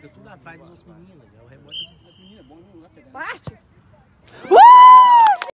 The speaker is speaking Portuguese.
fica tudo atrás das meninas. É o rebote das meninas, é bom não lá pegar. Parte?